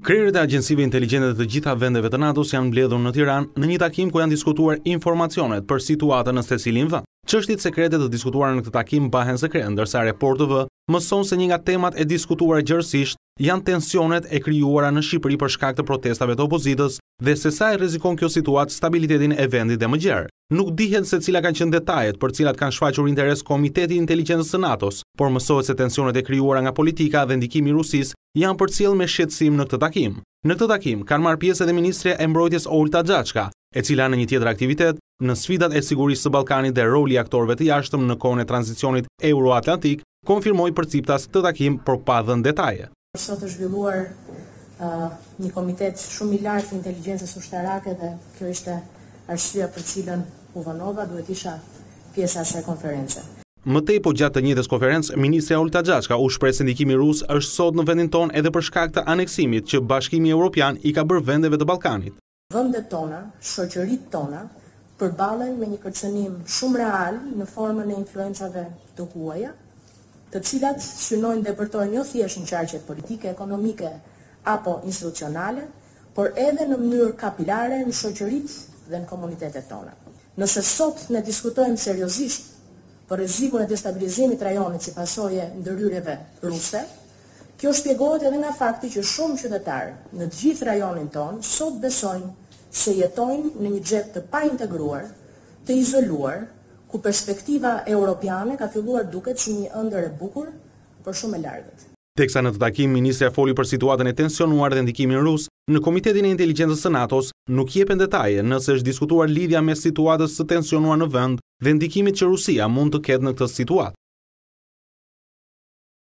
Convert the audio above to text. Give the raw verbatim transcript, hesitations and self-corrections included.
Krerët e agjencive inteligjente të gjitha vendeve të NATO-s janë mbledhur në Tiranë në një takim ku janë diskutuar informacionet për situatën në secilin vend. Çështjet sekrete të diskutuara në këtë takim mbahen sekret, ndërsa Report T V mëson se një nga temat e diskutuara gjërësisht janë tensionet e krijuara në Shqipëri për shkak të protestave të opozitës dhe se sa e rrezikon kjo situatë stabilitetin e vendit dhe më gjerë. Nuk dihet se cila kanë qenë detajet për cilat kanë shfaqur interes Komiteti i Inteligjencës së NATO-s, por mësohet se tensionet e krijuara nga politika dhe ndikimi i Rusisë janë përcjellë me shqetësim në këtë takim. Në këtë takim kanë marrë pjesë edhe ministrja e mbrojtjes Olta Xhaçka, e cila në një tjetër aktivitet në sfidat e sigurisë së Ballkanit dhe roli i aktorëve të jashtëm në kohën e tranzicionit euroatlantik, konfirmoi përciptas këtë takim por pa dhënë detaje. Sot është zhvilluar uh, një komitet shumë i lartë i inteligjencës ushtarake dhe kjo ishte arsyeja për cilën u vonova duhet isha pjesa e asaj konference. Më tej po gjatë të njëjtës konferencë, ministrja Olta Xhaçka u shpreh se ndikimi rus është sot në vendin tonë edhe për shkak të aneksimit që Bashkimi Evropian i ka bërë vendeve të Ballkanit. Vendet tona, shoqëritë tona, përballen me një kërcënim shumë real në formën e influencave të huaja, të cilat synojnë depërtojnë jo thjesht në qarqet politike, ekonomike apo institucionale, por edhe në mënyrë kapilare në shoqëritë dhe në komunitetet tona. Nëse sot ne diskutojmë seriozisht për rrezikun e destabilizimit të rajonit si pasojë ndërhyrjeve ruse, kjo shpjegohet edhe nga fakti që shumë qytetarë në të gjithë rajonin tonë sot besojnë se jetojnë në një xhep të paintegruar, të izoluar, ku perspektiva europiane ka filluar duket si një ëndër e bukur, por shumë e largët. Teksa në të takim, ministrja foli për situatën e tensionuar dhe ndikimin rus, në Komitetin e Inteligjencës së NATO-s nuk jepen detaje nëse është diskutuar lidhja mes situatës së tensionuar në vend dhe ndikimit që Rusia mund të ketë në këtë situatë.